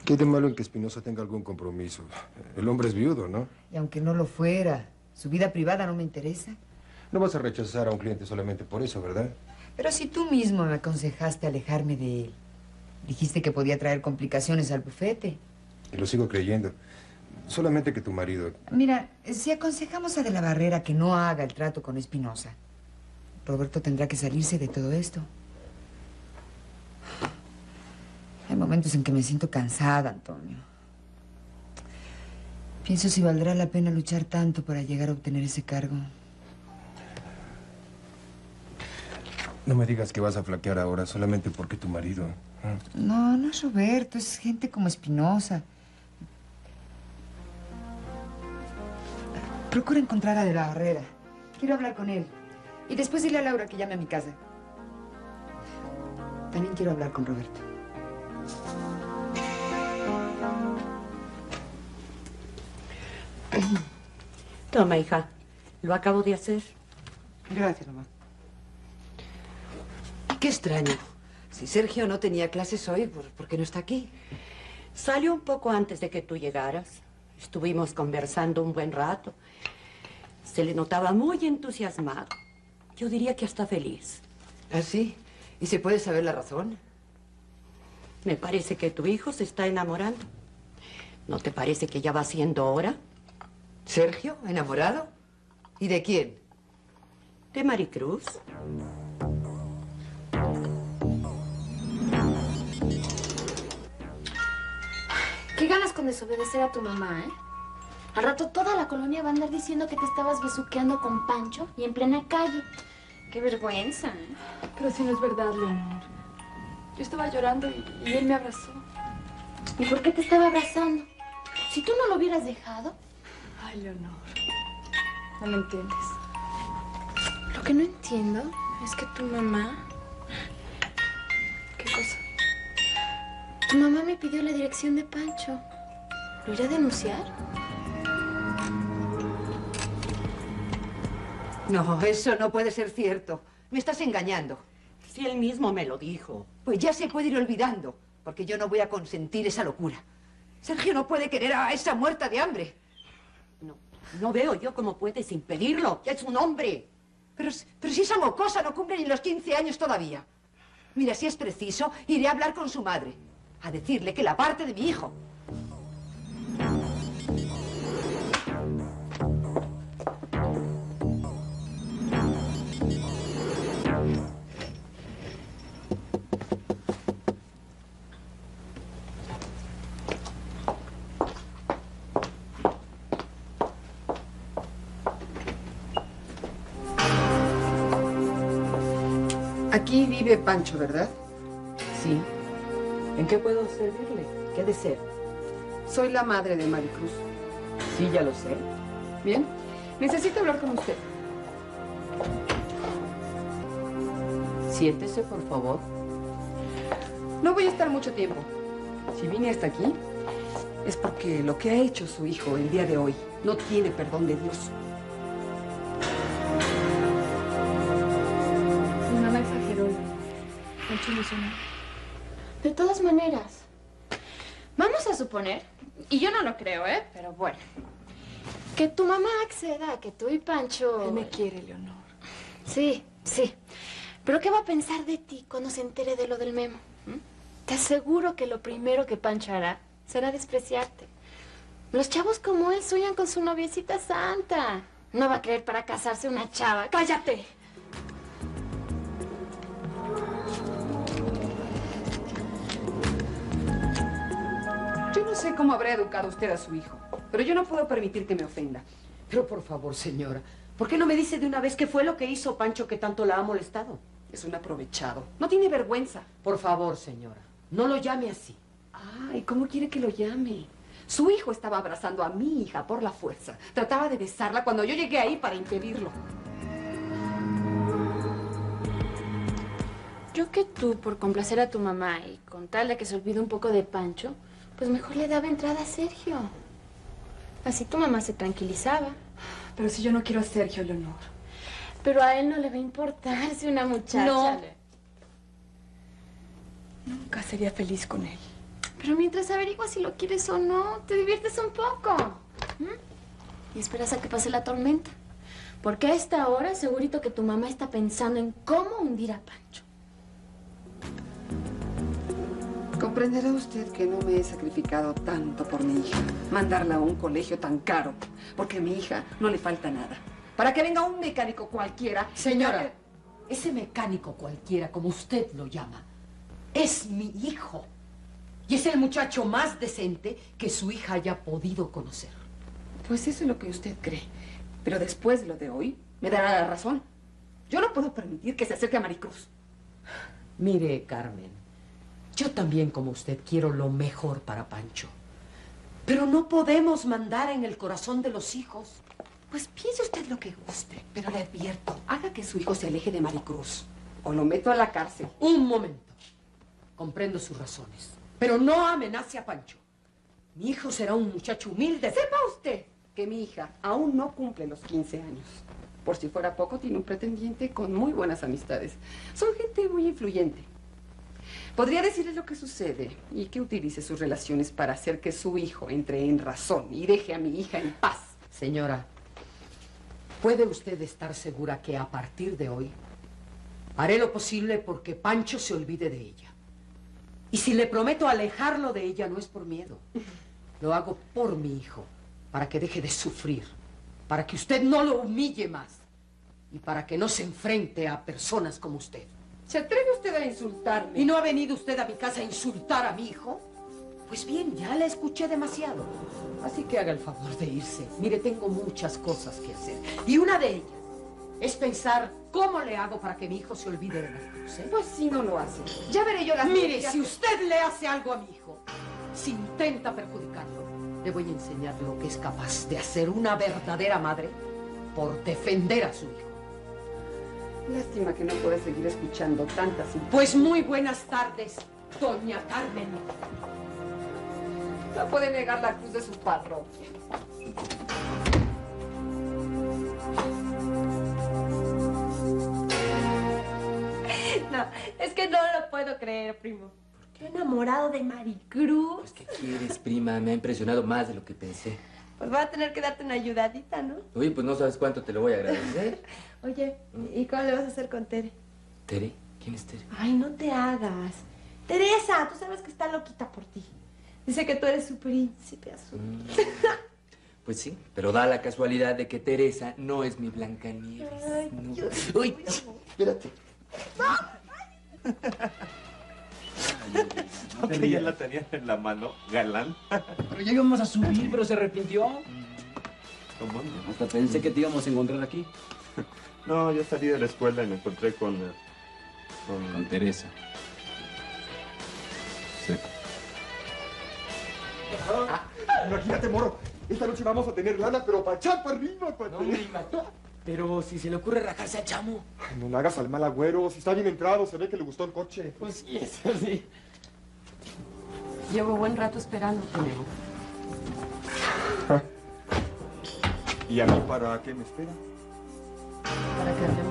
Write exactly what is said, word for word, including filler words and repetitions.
¿Qué hay de malo en que Espinosa tenga algún compromiso? El hombre es viudo, ¿no? Y aunque no lo fuera, su vida privada no me interesa. No vas a rechazar a un cliente solamente por eso, ¿verdad? Pero si tú mismo me aconsejaste alejarme de él, dijiste que podía traer complicaciones al bufete. Y lo sigo creyendo. Solamente que tu marido... Mira, si aconsejamos a De la Barrera que no haga el trato con Espinosa, Roberto tendrá que salirse de todo esto. Hay momentos en que me siento cansada, Antonio. Pienso si valdrá la pena luchar tanto para llegar a obtener ese cargo. No me digas que vas a flaquear ahora solamente porque tu marido... ¿eh? No, no es Roberto, es gente como Espinosa. Procura encontrar a De la Barrera. Quiero hablar con él. Y después dile a Laura que llame a mi casa. También quiero hablar con Roberto. Toma, hija. Lo acabo de hacer. Gracias, mamá. Qué extraño. Si Sergio no tenía clases hoy, ¿por, ¿por qué no está aquí? Salió un poco antes de que tú llegaras. Estuvimos conversando un buen rato. Se le notaba muy entusiasmado. Yo diría que hasta feliz. ¿Ah, sí? ¿Y se puede saber la razón? Me parece que tu hijo se está enamorando. ¿No te parece que ya va siendo hora? ¿Sergio? ¿Enamorado? ¿Y de quién? De Maricruz. Qué ganas con desobedecer a tu mamá, ¿eh? Al rato toda la colonia va a andar diciendo que te estabas besuqueando con Pancho y en plena calle. Qué vergüenza, ¿eh? Pero si no es verdad, Leonor. Yo estaba llorando y, y él me abrazó. ¿Y por qué te estaba abrazando? Si tú no lo hubieras dejado. Ay, Leonor. No me entiendes. Lo que no entiendo es que tu mamá... ¿Qué cosa? Tu mamá me pidió la dirección de Pancho. ¿Lo irá a denunciar? No, eso no puede ser cierto. Me estás engañando. Si él mismo me lo dijo. Pues ya se puede ir olvidando, porque yo no voy a consentir esa locura. Sergio no puede querer a esa muerta de hambre. No, no veo yo cómo puedes impedirlo. Ya es un hombre. Pero, pero si esa mocosa no cumple ni los quince años todavía. Mira, si es preciso, iré a hablar con su madre. A decirle que la parte de mi hijo. Aquí vive Pancho, ¿verdad? Sí. ¿En qué puedo servirle? ¿Qué desea? Soy la madre de Maricruz. Sí, ya lo sé. Bien, necesito hablar con usted. Siéntese, por favor. No voy a estar mucho tiempo. Si vine hasta aquí, es porque lo que ha hecho su hijo el día de hoy no tiene perdón de Dios. Mi mamá exageró. Pancho no hizo nada. De todas maneras, vamos a suponer, y yo no lo creo, ¿eh? Pero bueno, que tu mamá acceda a que tú y Pancho... Él me quiere, Leonor. Sí, sí. Pero ¿qué va a pensar de ti cuando se entere de lo del memo? ¿Mm? Te aseguro que lo primero que Pancho hará será despreciarte. Los chavos como él sueñan con su noviecita santa. No va a creer para casarse una chava. ¡Cállate! Yo no sé cómo habrá educado usted a su hijo, pero yo no puedo permitir que me ofenda. Pero por favor, señora, ¿por qué no me dice de una vez qué fue lo que hizo Pancho que tanto la ha molestado? Es un aprovechado. No tiene vergüenza. Por favor, señora, no lo llame así. Ay, ¿cómo quiere que lo llame? Su hijo estaba abrazando a mi hija por la fuerza. Trataba de besarla cuando yo llegué ahí para impedirlo. Yo que tú, por complacer a tu mamá y con tal de que se olvide un poco de Pancho, pues mejor le daba entrada a Sergio. Así tu mamá se tranquilizaba. Pero si yo no quiero a Sergio, Leonor. Pero a él no le va a importar si una muchacha... No. le- Nunca sería feliz con él. Pero mientras averiguas si lo quieres o no, te diviertes un poco. ¿Mm? Y esperas a que pase la tormenta. Porque a esta hora segurito que tu mamá está pensando en cómo hundir a Pancho. Comprenderá usted que no me he sacrificado tanto por mi hija. Mandarla a un colegio tan caro. Porque a mi hija no le falta nada. Para que venga un mecánico cualquiera... Señora, ese mecánico cualquiera, como usted lo llama, es mi hijo. Y es el muchacho más decente que su hija haya podido conocer. Pues eso es lo que usted cree. Pero después de lo de hoy, me dará la razón. Yo no puedo permitir que se acerque a Maricruz. Mire, Carmen, yo también, como usted, quiero lo mejor para Pancho. Pero no podemos mandar en el corazón de los hijos. Pues piense usted lo que guste, pero le advierto, haga que su hijo se aleje de Maricruz. O lo meto a la cárcel. Un momento. Comprendo sus razones. Pero no amenace a Pancho. Mi hijo será un muchacho humilde. Sepa usted que mi hija aún no cumple los quince años. Por si fuera poco, tiene un pretendiente con muy buenas amistades. Son gente muy influyente. Podría decirle lo que sucede y que utilice sus relaciones para hacer que su hijo entre en razón y deje a mi hija en paz. Señora, ¿puede usted estar segura que a partir de hoy haré lo posible porque Pancho se olvide de ella? Y si le prometo alejarlo de ella, no es por miedo. Lo hago por mi hijo, para que deje de sufrir, para que usted no lo humille más y para que no se enfrente a personas como usted. ¿Se atreve usted a insultarme? ¿Y no ha venido usted a mi casa a insultar a mi hijo? Pues bien, ya la escuché demasiado. Así que haga el favor de irse. Mire, tengo muchas cosas que hacer. Y una de ellas es pensar cómo le hago para que mi hijo se olvide de Maricruz, ¿eh? Pues si no lo hace. Ya veré yo las Mire, medidas si que- usted le hace algo a mi hijo, si intenta perjudicarlo, le voy a enseñar lo que es capaz de hacer una verdadera madre por defender a su hijo. Lástima que no pueda seguir escuchando tantas... in- Pues muy buenas tardes, doña Carmen. No puede negar la cruz de su padre. No, es que no lo puedo creer, primo. Estoy enamorado de Maricruz. Pues, ¿qué quieres, prima? Me ha impresionado más de lo que pensé. Pues voy a tener que darte una ayudadita, ¿no? Oye, pues no sabes cuánto te lo voy a agradecer. Oye, ¿y cómo le vas a hacer con Tere? ¿Tere? ¿Quién es Tere? Ay, no te hagas. Teresa, tú sabes que está loquita por ti. Dice que tú eres su príncipe azul. Mm. Pues sí, pero da la casualidad de que Teresa no es mi Blancanieves. Ay, No. yo- Uy, espérate. ¿No que ya la tenían en la mano, galán? Pero ya íbamos a subir, pero se arrepintió. ¿Cómo no? Hasta pensé que te íbamos a encontrar aquí. No, yo salí de la escuela y me encontré con... eh, Con con... Teresa. Sí. Imagínate, Moro. Esta noche vamos a tener lana, pero para echar para arriba, para No, hombre, Imato. Pero si se le ocurre rajarse al chamo. No le hagas al mal agüero. Si está bien entrado, se ve que le gustó el coche. Pues sí, eso sí. Llevo buen rato esperándote, Nemo. ¿Y a mí para qué me espera? Para que